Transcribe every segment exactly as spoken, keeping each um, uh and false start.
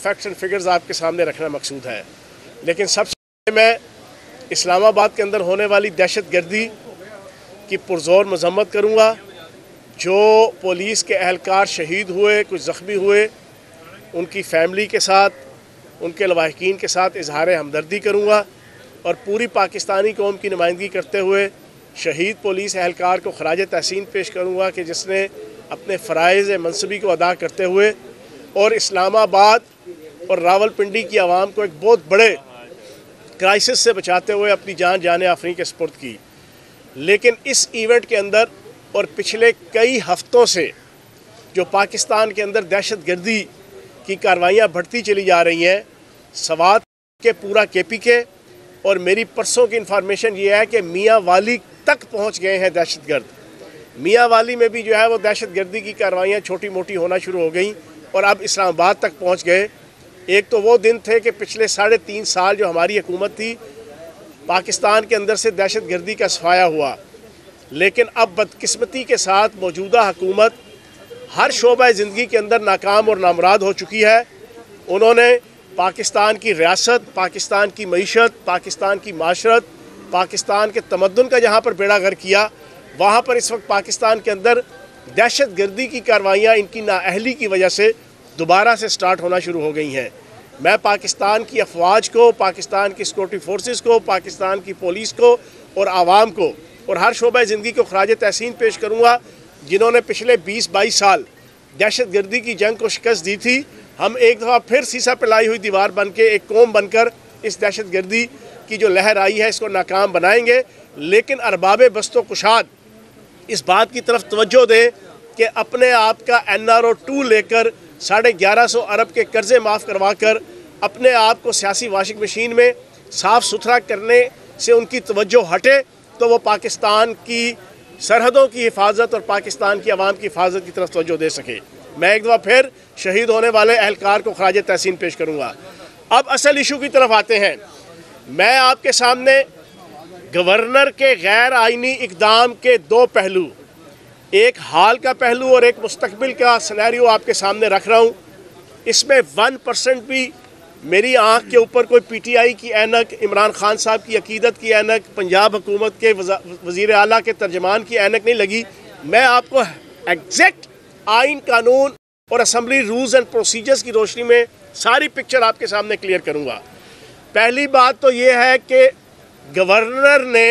Facts and figures आपके सामने रखना मकसूद है। लेकिन सबसे पहले मैं इस्लामाबाद के अंदर होने वाली दहशत गर्दी की पुरजोर मजम्मत करूँगा। जो पुलिस के अहलकार शहीद हुए, कुछ ज़ख्मी हुए, उनकी फ़ैमिली के साथ, उनके लवाहिकीन के साथ इजहार हमदर्दी करूँगा और पूरी पाकिस्तानी कौम की नुमाइंदगी करते हुए शहीद पुलिस अहलकार को खराज तहसीन पेश करूँगा कि जिसने अपने फ़राइज़ मनसबी को अदा करते हुए और इस्लामाबाद और रावलपिंडी की आवाम को एक बहुत बड़े क्राइसिस से बचाते हुए अपनी जान जाने आफरीन के स्पुर्द की। लेकिन इस इवेंट के अंदर और पिछले कई हफ्तों से जो पाकिस्तान के अंदर दहशत गर्दी की कार्रवाइयाँ बढ़ती चली जा रही हैं, सवात के पूरा के पी के और मेरी परसों की इन्फॉर्मेशन ये है कि मियाँ वाली तक पहुँच गए हैं दहशत गर्द। मियाँ वाली में भी जो है वो दहशत गर्दी की कार्रवाइयाँ छोटी मोटी होना शुरू हो गई और अब इस्लामाबाद तक पहुँच गए। एक तो वो दिन थे कि पिछले साढ़े तीन साल जो हमारी हुकूमत थी, पाकिस्तान के अंदर से दहशत गर्दी का सफाया हुआ। लेकिन अब बदकिस्मती के साथ मौजूदा हुकूमत हर शोबा ज़िंदगी के अंदर नाकाम और नामुराद हो चुकी है। उन्होंने पाकिस्तान की रियासत, पाकिस्तान की मईशत, पाकिस्तान की माशरत, पाकिस्तान के तमद्दुन का जहाँ पर बेड़ा गर्क किया, वहाँ पर इस वक्त पाकिस्तान के अंदर दहशत गर्दी की कार्रवाइयाँ इनकी नाअहली की वजह से दोबारा से स्टार्ट होना शुरू हो गई हैं। मैं पाकिस्तान की अफवाज को, पाकिस्तान की सिक्योरिटी फोर्सेस को, पाकिस्तान की पुलिस को और आवाम को और हर शोबा ज़िंदगी को खराज तहसीन पेश करूँगा जिन्होंने पिछले बीस बाईस साल दहशत गर्दी की जंग को शिकस्त दी थी। हम एक दफ़ा फिर सीसा पिलाई हुई दीवार बन के, एक कौम बनकर इस दहशत गर्दी की जो लहर आई है इसको नाकाम बनाएंगे। लेकिन अरबाब बस्तो कुशाद इस बात की तरफ तवज्जो दें कि अपने आप का एन आर ओ टू लेकर साढ़े ग्यारह सौ अरब के कर्ज़े माफ़ करवा कर अपने आप को सियासी वाशिंग मशीन में साफ़ सुथरा करने से उनकी तवज्जो हटे तो वो पाकिस्तान की सरहदों की हिफाजत और पाकिस्तान की आवाम की हिफाजत की तरफ तवज्जो दे सके। मैं एक दफ़ा फिर शहीद होने वाले अहलकार को खराज तहसीन पेश करूँगा। अब असल इशू की तरफ आते हैं। मैं आपके सामने गवर्नर के गैर आइनी इक़दाम के दो पहलू, एक हाल का पहलू और एक मुस्तकबिल का सिनेरियो आपके सामने रख रहा हूँ। इसमें वन परसेंट भी मेरी आँख के ऊपर कोई पी टी आई की ऐनक, इमरान खान साहब की अकीदत की ऐनक, पंजाब हुकूमत के वज़ीर आला के तर्जमान की ऐनक नहीं लगी। मैं आपको एग्जैक्ट आइन, कानून और असम्बली रूल्स एंड प्रोसीजर्स की रोशनी में सारी पिक्चर आपके सामने क्लियर करूँगा। पहली बात तो ये है कि गवर्नर ने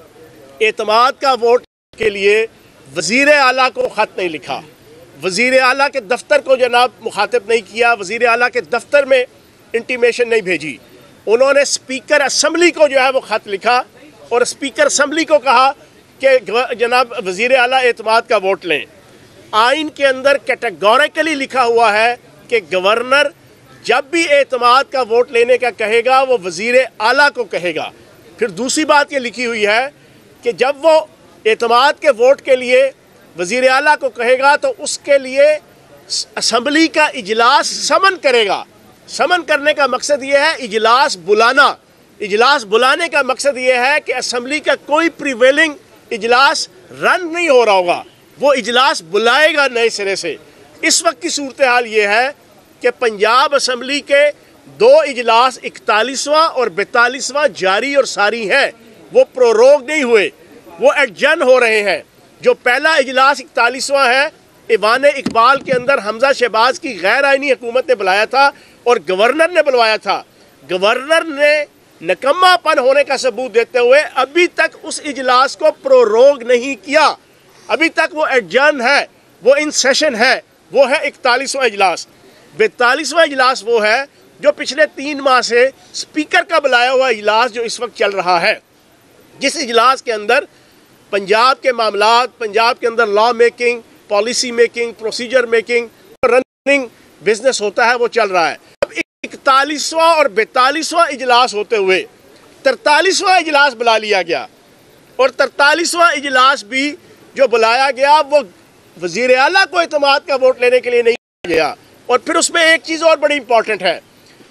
एतमाद का वोट के लिए वज़ीर आला को ख़त नहीं लिखा, वज़ीर आला के दफ्तर को जनाब मुखातिब नहीं किया, वज़ीर आला के दफ्तर में इंटीमेशन नहीं भेजी। उन्होंने स्पीकर असम्बली को जो है वो ख़त लिखा और स्पीकर असम्बली को कहा कि जनाब वज़ीर आला एतमाद का वोट लें। आइन के अंदर कैटेगोरिकली लिखा हुआ है कि गवर्नर जब भी एतमाद का वोट लेने का कहेगा वो वज़ीर आला को कहेगा। फिर दूसरी बात ये लिखी हुई है कि जब वो एतमाद के वोट के लिए वज़ीर आला को कहेगा तो उसके लिए असम्बली का इजलास समन करेगा। समन करने का मकसद ये है इजलास बुलाना। इजलास बुलाने का मकसद ये है कि असम्बली का कोई प्रिवेलिंग इजलास रन नहीं हो रहा होगा, वो इजलास बुलाएगा नए सिरे से। इस वक्त की सूरत हाल ये है कि पंजाब असम्बली के दो इजलास इकतालीसवां और बैतालीसवां जारी और सारी हैं, वो प्रोरोग नहीं हुए, वो एडजर्न हो रहे हैं। जो पहला इजलास इकतालीसवां है, ईवान इकबाल के अंदर हमजा शहबाज की गैर आइनी हुकूमत ने बुलाया था और गवर्नर ने बुलवाया था। गवर्नर ने नकम्मापन होने का सबूत देते हुए अभी तक उस इजलास को प्रोरोग नहीं किया, अभी तक वो एडजर्न है, वो इन सेशन है, वो है इकतालीसवां इजलास। बैतालीसवां इजलास वो है जो पिछले तीन माह से स्पीकर का बुलाया हुआ इजलास जो इस वक्त चल रहा है, जिस इजलास के अंदर पंजाब के मामलात, पंजाब के अंदर law making, policy making, procedure making, running business होता है, वो चल रहा है। अब इकतालीसवां और बैतालीसवां इजलास होते हुए तरतालीसवां इजलास बुला लिया गया और तरतालीसवां इजलास भी जो बुलाया गया वो वज़ीर आला को एतमाद का वोट लेने के लिए नहीं गया। और फिर उसमें एक चीज़ और बड़ी इंपॉर्टेंट है,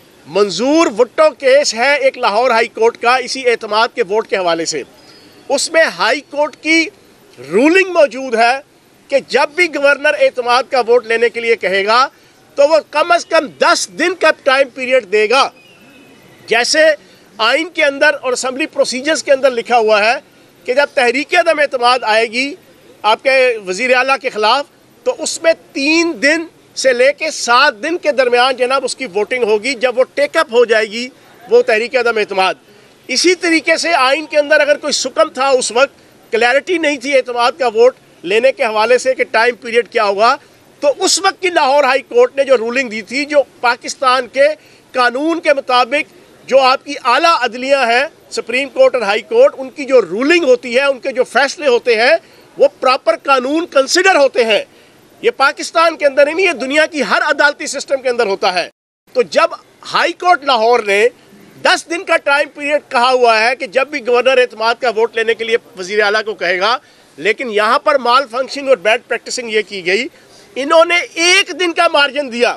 मंजूर भुट्टो केस है एक लाहौर हाई कोर्ट का इसी एतमाद के वोट के हवाले से। उसमें हाई कोर्ट की रूलिंग मौजूद है कि जब भी गवर्नर एतमाद का वोट लेने के लिए कहेगा تو وہ کم از کم دس دن کا ٹائم پیریڈ دے گا. جیسے آئین کے اندر اور اسمبلی پروسیجرز کے اندر لکھا ہوا ہے کہ جب تحریک عدم اعتماد آئے گی آپ کے وزیر اعلیٰ کے خلاف تو اس میں تین دن سے لے کے سات دن کے درمیان جناب اس کی ووٹنگ ہوگی جب وہ ٹیک اپ ہو جائے گی وہ تحریک عدم اعتماد. اسی طریقے سے آئین کے اندر اگر کوئی سکم تھا اس وقت کلیئرٹی نہیں تھی اعتماد کا ووٹ لینے کے حوالے سے کہ ٹائم پیریڈ کیا ہوگا تو اس وقت کی لاہور ہائی کورٹ نے جو رولنگ دی تھی جو پاکستان کے قانون کے مطابق جو آپ کی اعلیٰ عدلیہ ہیں سپریم کورٹ اور ہائی کورٹ ان کی جو رولنگ ہوتی ہے ان کے جو فیصلے ہوتے ہیں وہ پراپر قانون کنسیڈر ہوتے ہیں. یہ پاکستان کے اندر ہی نہیں یہ دنیا کی ہر عدالتی سسٹم کے اندر ہوتا ہے. تو جب ہائی کورٹ لاہور نے دس دن کا ٹائم پیریڈ کہا ہوا ہے کہ جب بھی گورنر اعتماد کا ووٹ لینے کے لیے وزیر اعلیٰ کو کہے گا لیکن یہاں پر مال فنکشننگ اور بیڈ پریکٹسنگ یہ کی گئی انہوں نے ایک دن کا مارجن دیا.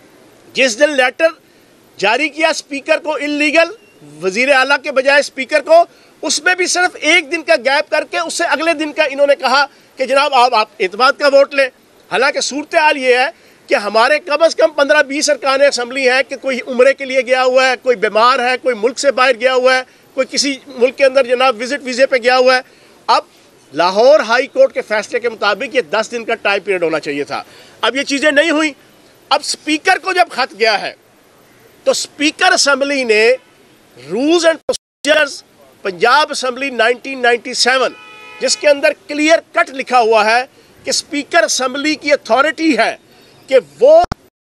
جس دن لیٹر جاری کیا اسپیکر کو انلیگل وزیر اعلیٰ کے بجائے اسپیکر کو اس میں بھی صرف ایک دن کا گیپ کر کے اس سے اگلے دن کا انہوں نے کہا کہ جناب آپ آپ اعتماد کا ووٹ لیں. حالانکہ صورتحال یہ ہے کہ ہمارے کم از کم پندرہ بیس ارکان اسمبلی ہیں کہ کوئی عمرے کے لیے گیا ہوا ہے کوئی بیمار ہے کوئی ملک سے باہر گیا ہوا ہے کوئی کسی ملک کے اندر جناب وزٹ ویزے پہ گیا ہوا ہے. اب لاہور ہائی کورٹ کے فیصلے کے مطابق یہ دس دن کا ٹائم پیریڈ ہونا چاہیے تھا. اب یہ چیزیں نہیں ہوئیں. اب اسپیکر کو جب خط گیا ہے تو اسپیکر اسمبلی نے rules and procedures Punjab assembly nineteen ninety seven جس کے اندر کلیئر کٹ لکھا ہوا ہے کہ اسپیکر اسمبلی کی اتھارٹی ہے کہ وہ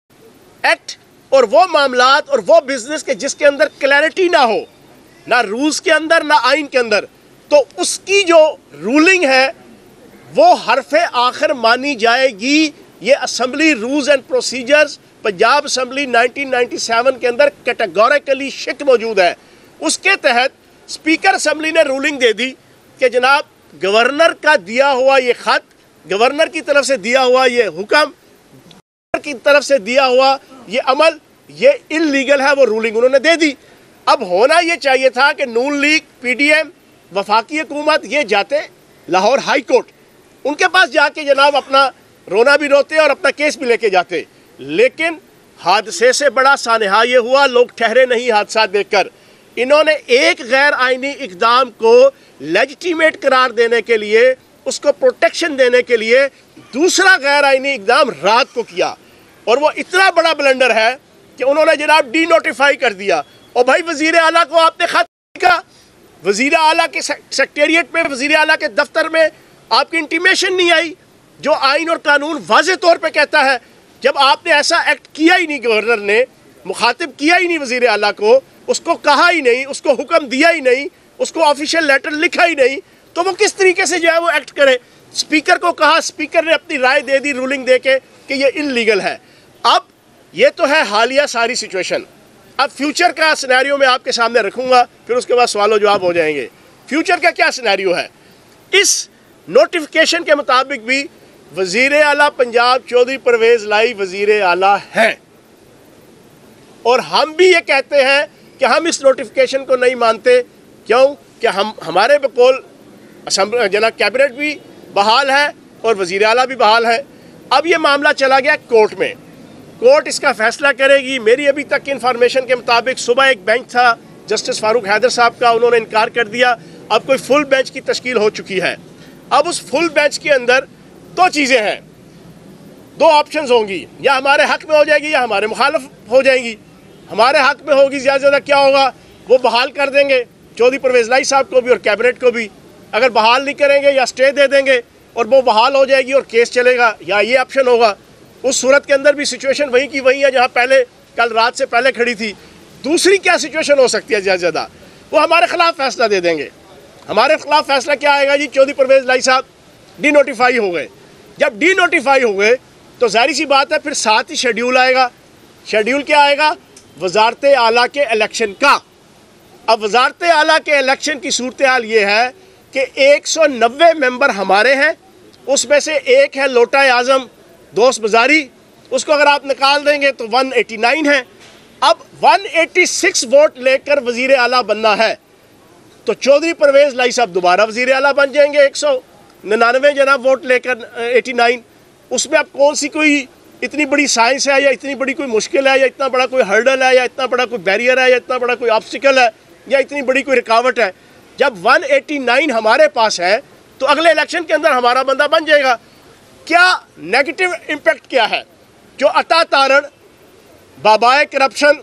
ایکٹ اور وہ معاملات اور وہ بزنس کے جس کے اندر کلیئرٹی نہ ہو نہ رولز کے اندر نہ آئین کے اندر تو اس کی جو رولنگ ہے وہ حرف آخر مانی جائے گی. یہ assembly rules and procedures Punjab assembly nineteen ninety seven کے اندر کیٹیگوریکلی شک موجود ہے. اس کے تحت اسپیکر اسمبلی نے رولنگ دے دی کہ جناب گورنر کا دیا ہوا یہ خط گورنر کی طرف سے دیا ہوا یہ حکم گورنر کی طرف سے دیا ہوا یہ عمل یہ انلیگل ہے. وہ رولنگ انہوں نے دے دی. اب ہونا یہ چاہیے تھا کہ Noon league P D M وفاقی حکومت یہ جاتے لاہور ہائی کورٹ ان کے پاس جا کے جناب اپنا رونا بھی روتے اور اپنا کیس بھی لے کے جاتے. لیکن حادثے سے بڑا سانحہ یہ ہوا لوگ ٹھہرے نہیں حادثات دیکھ کر. انہوں نے ایک غیر آئینی اقدام کو لیجیٹیمیٹ قرار دینے کے لیے اس کو پروٹیکشن دینے کے لیے دوسرا غیر آئینی اقدام رات کو کیا اور وہ اتنا بڑا بلنڈر ہے کہ انہوں نے جناب ڈی نوٹیفائی کر دیا. اور بھائی وزیر اعلیٰ کو آپ نے خط لکھا وزیر اعلیٰ کے سیکریٹریٹ میں وزیر اعلیٰ کے دفتر میں آپ کی انٹیمیشن نہیں آئی جو آئین اور قانون واضح طور پہ کہتا ہے. جب آپ نے ایسا ایکٹ کیا ہی نہیں گورنر نے مخاطب کیا ہی نہیں وزیر اعلیٰ کو اس کو کہا ہی نہیں اس کو حکم دیا ہی نہیں اس کو آفیشیل لیٹر لکھا ہی نہیں تو وہ کس طریقے سے جو ہے وہ ایکٹ کرے. اسپیکر کو کہا اسپیکر نے اپنی رائے دے دی رولنگ دے کے کہ یہ انلیگل ہے. اب یہ تو ہے حالیہ ساری سچویشن. اب فیوچر کا سینیریو میں آپ کے سامنے رکھوں گا پھر اس کے بعد سوال و جواب ہو جائیں گے. فیوچر کا کیا سینیریو ہے اس نوٹیفیکیشن کے مطابق بھی وزیر اعلیٰ پنجاب چودھری پرویز لائی وزیر اعلیٰ ہیں اور ہم بھی یہ کہتے ہیں کہ ہم اس نوٹیفیکیشن کو نہیں مانتے. کیوں کہ ہم ہمارے بقول جناب کیبنٹ بھی بحال ہے اور وزیر اعلیٰ بھی بحال ہے. اب یہ معاملہ چلا گیا کورٹ میں. کورٹ اس کا فیصلہ کرے گی. میری ابھی تک کی انفارمیشن کے مطابق صبح ایک بینچ تھا جسٹس فاروق حیدر صاحب کا انہوں نے انکار کر دیا. اب کوئی فل بینچ کی تشکیل ہو چکی ہے. اب اس فل بینچ کے اندر دو چیزیں ہیں دو آپشنز ہوں گی یا ہمارے حق میں ہو جائے گی یا ہمارے مخالف ہو جائیں گی. ہمارے حق میں ہوگی زیادہ زیادہ کیا ہوگا وہ بحال کر دیں گے چودھری پرویز لائی صاحب کو بھی اور کیبنٹ کو بھی. اگر بحال نہیں کریں گے یا سٹے دے دیں گے اور وہ بحال ہو جائے گی اور کیس چلے گا یا یہ آپشن ہوگا. اس صورت کے اندر بھی سچویشن وہی کی وہی ہے جہاں پہلے کل رات سے پہلے کھڑی تھی. دوسری کیا سچویشن ہو سکتی ہے زیادہ زیادہ وہ ہمارے خلاف فیصلہ دے دیں گے. ہمارے خلاف فیصلہ کیا آئے گا جی چودھری پرویز لائی صاحب ڈی نوٹیفائی ہو گئے. جب ڈی نوٹیفائی ہو گئے تو ظاہری سی بات ہے پھر ساتھ ہی شیڈیول آئے گا. شیڈیول کیا آئے گا وزارت اعلیٰ کے الیکشن کا. اب وزارت اعلیٰ کے الیکشن کی صورتحال یہ ہے کہ ایک سو نوے ممبر ہمارے ہیں اس میں سے ایک ہے لوٹا اعظم دوست بزاری اس کو اگر آپ نکال دیں گے تو ون ایٹی نائن ہے. اب ون ایٹی سکس ووٹ لے کر وزیر اعلیٰ بننا ہے تو چودھری پرویز لائی صاحب دوبارہ وزیر اعلیٰ بن جائیں گے ایک سو ننانوے جناب ووٹ لے کر ایٹی نائن. اس میں اب کون سی کوئی इतनी बड़ी साइंस है या इतनी बड़ी कोई मुश्किल है या इतना बड़ा कोई हर्डल है या इतना बड़ा कोई बैरियर है या इतना बड़ा कोई ऑब्स्टिकल है या इतनी बड़ी कोई रुकावट है। जब एक सौ नवासी हमारे पास है तो अगले इलेक्शन के अंदर हमारा बंदा बन जाएगा। क्या नेगेटिव इम्पैक्ट क्या है? जो अता तारण, बाबाए करप्शन,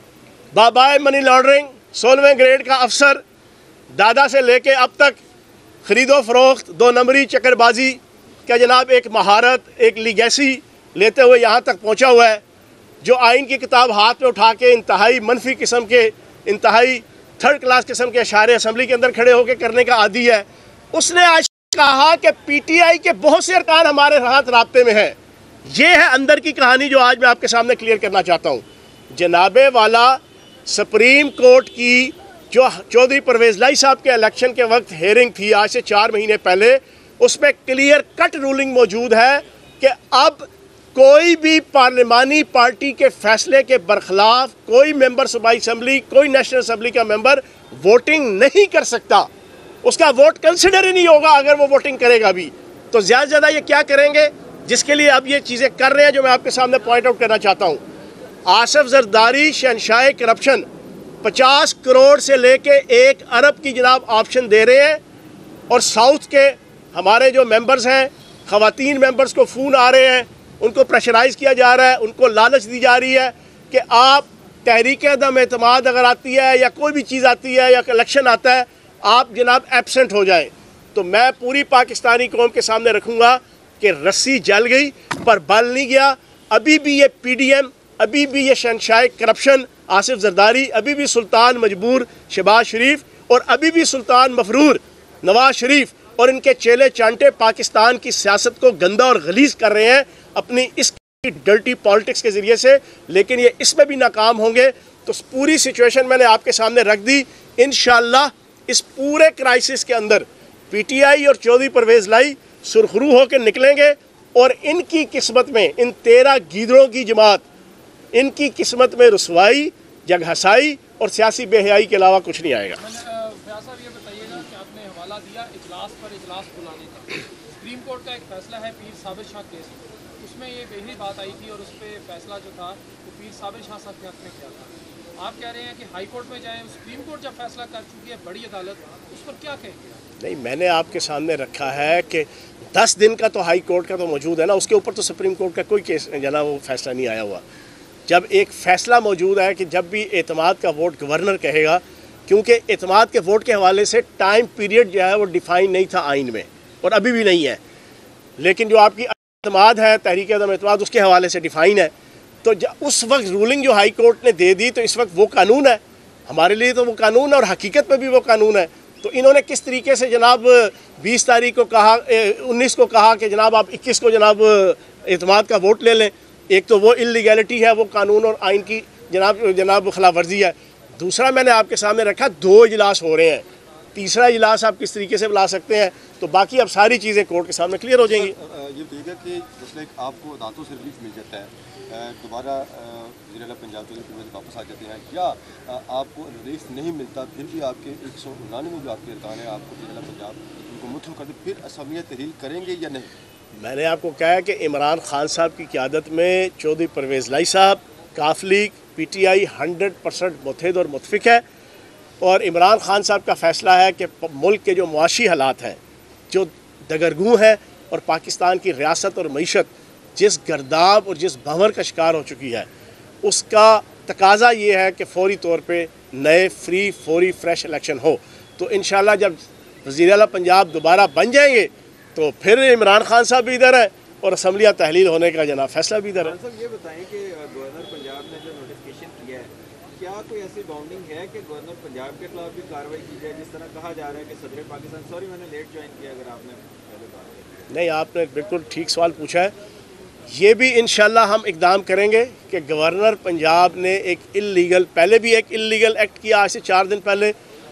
बाबाए मनी लॉन्ड्रिंग, सोलहवें ग्रेड का अफसर, दादा से लेके अब तक ख़रीदो फरोख्त, दो नंबरी, चक्करबाजी का जनाब एक महारत, एक लीगेसी लेते हुए यहाँ तक पहुँचा हुआ है। जो आइन की किताब हाथ में उठा के इंतहाई मनफी किस्म के, इंतहाई थर्ड क्लास किस्म के इशारे असम्बली के अंदर खड़े होकर करने का आदी है, उसने आज कहा कि पी टी आई के बहुत से अरकान हमारे साथ राब्ते में है। ये है अंदर की कहानी जो आज मैं आपके सामने क्लियर करना चाहता हूँ। जनाबे वाला सुप्रीम कोर्ट की जो चौधरी परवेज़ लाई साहब के इलेक्शन के वक्त हेयरिंग थी आज से चार महीने पहले, उसमें क्लियर कट रूलिंग मौजूद है कि अब कोई भी पार्लिमानी पार्टी के फैसले के बरखिलाफ कोई मेंबर सूबाई असम्बली, कोई नेशनल असम्बली का मेंबर वोटिंग नहीं कर सकता। उसका वोट कंसिडर ही नहीं होगा अगर वो वोटिंग करेगा भी। तो ज़्यादा से ज़्यादा ये क्या करेंगे, जिसके लिए अब ये चीज़ें कर रहे हैं जो मैं आपके सामने पॉइंट आउट करना चाहता हूँ। आसिफ जरदारी शहंशाह करप्शन पचास करोड़ से लेके एक अरब की जनाब ऑप्शन दे रहे हैं, और साउथ के हमारे जो मेंबर्स हैं, ख़वातीन मेंबर्स को फ़ोन आ रहे हैं, उनको प्रेशराइज़ किया जा रहा है, उनको लालच दी जा रही है कि आप तहरीक अदम एतमाद अगर आती है या कोई भी चीज़ आती है या इलेक्शन आता है, आप जनाब एब्सेंट हो जाएं। तो मैं पूरी पाकिस्तानी कौम के सामने रखूँगा कि रस्सी जल गई पर बल नहीं गया। अभी भी ये पी डी एम, अभी भी ये शहंशाह करप्शन आसिफ जरदारी, अभी भी सुल्तान मजबूर शहबाज शरीफ और अभी भी सुल्तान मफरूर नवाज शरीफ और इनके चेले चांटे पाकिस्तान की सियासत को गंदा और गलीज कर रहे हैं अपनी इस डर्टी पॉलिटिक्स के ज़रिए से। लेकिन ये इसमें भी नाकाम होंगे। तो पूरी सिचुएशन मैंने आपके सामने रख दी। इंशाअल्लाह इस पूरे क्राइसिस के अंदर पी टी आई और चौधरी परवेज़ लाई सुरखरू होकर निकलेंगे, और इनकी किस्मत में, इन तेरह गीदड़ों की जमात, इनकी किस्मत में रुसवाई, जगहसाई और सियासी बेहयाई के अलावा कुछ नहीं आएगा। साहब ये बताइएगा कि आपने हवाला दिया इजलास पर इजलास बुलाने का। सुप्रीम कोर्ट का एक फैसला है पीर साबिर शाह केस, उसमें ये यही बात आई थी और उस पर फैसला जो था वो पीर साबिर शाह साहब के हक में किया था। आप कह रहे हैं कि हाई कोर्ट में जाएं, सुप्रीम कोर्ट जब फैसला कर चुकी है बड़ी अदालत, उस पर क्या कहेंगे? नहीं, मैंने आपके सामने रखा है कि दस दिन का तो हाई कोर्ट का तो मौजूद है ना, उसके ऊपर तो सुप्रीम कोर्ट का कोई केस जना वो फैसला नहीं आया हुआ। जब एक फ़ैसला मौजूद है कि जब भी एतमाद का वोट गवर्नर कहेगा, क्योंकि एतमाद के वोट के हवाले से टाइम पीरियड जो है वो डिफ़ाइन नहीं था आइन में और अभी भी नहीं है, लेकिन जो आपकी एतमाद है, तहरीक अदम एतमाद, उसके हवाले से डिफ़ाइन है। तो उस वक्त रूलिंग जो हाई कोर्ट ने दे दी, तो इस वक्त वो कानून है हमारे लिए, तो वो कानून है और हकीकत में भी वो कानून है। तो इन्होंने किस तरीके से जनाब बीस तारीख को कहा, उन्नीस को कहा कि जनाब आप इक्कीस को जनाब एतमाद का वोट ले लें, एक तो वो इलीगैलिटी है, वो कानून और आइन की जनाब जनाब खिलाफ वर्जी है। दूसरा मैंने आपके सामने रखा दो इजलास हो रहे हैं, तीसरा इजलास आप किस तरीके से बुला सकते हैं, तो बाकी अब सारी चीज़ें कोर्ट के सामने क्लियर हो जाएंगी। ये ठीक है कि जैसे आपको दांतों से रिलीफ मिल जाता है, दोबारा वज़ीर-ए-आला पंजाब चौधरी वापस आ जाते हैं, या आपको रिलीफ नहीं मिलता फिर भी आपके एक सौ उनानवे जो आपके अरकान है आपको वज़ीर-ए-आला पंजाब उनको मुतहल कर दे, फिर असम्बलियाँ तहरील करेंगे या नहीं? मैंने आपको कहा है कि इमरान खान साहब की क़यादत में चौधरी परवेज़ लाई साहब, काफ league, P T I hundred percent मुत्तहिद और मुतफिक है, और इमरान खान साहब का फ़ैसला है कि मुल्क के जो मुआशी हालात हैं, जो दगरगू हैं, और पाकिस्तान की रियासत और मईशत जिस गर्दाब और जिस भंवर का शिकार हो चुकी है, उसका तकाजा ये है कि फौरी तौर पे नए फ्री फौरी फ्रेश इलेक्शन हो। तो इंशाअल्लाह जब वज़ीर-ए-आला पंजाब दोबारा बन जाएंगे तो फिर इमरान खान साहब भी इधर है और असम्बलियाँ तहलील होने का जनाब फैसला भी इधर है। सर ये बताएं कि गवर्नर पंजाब ने जो नोटिफिकेशन किया है, क्या कोई ऐसी बाउंडिंग है कि गवर्नर पंजाब के खिलाफ भी कार्रवाई की जाए, जिस तरह कहा जा रहा है कि सदर पाकिस्तान, सॉरी मैंने लेट ज्वाइन किया अगर आपने पहले बात। नहीं, आपने बिल्कुल ठीक सवाल पूछा है। ये भी इंशाल्लाह हम इकदाम करेंगे कि गवर्नर पंजाब ने एक इल्लीगल, पहले भी एक इल्लीगल एक्ट किया आज से चार दिन पहले,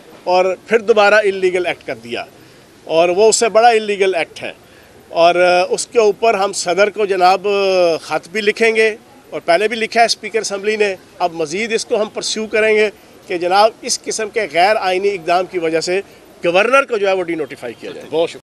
और फिर दोबारा इल्लीगल एक्ट कर दिया, और वो उससे बड़ा इल्लीगल एक्ट है, और उसके ऊपर हम सदर को जनाब ख़त भी लिखेंगे, और पहले भी लिखा है स्पीकर असम्बली ने। अब मज़ीद इसको हम परस्यू करेंगे कि जनाब इस किस्म के गैर आइनी इकदाम की वजह से गवर्नर को जो है वो डी नोटिफाई किया जाए। बहुत शुक्रिया।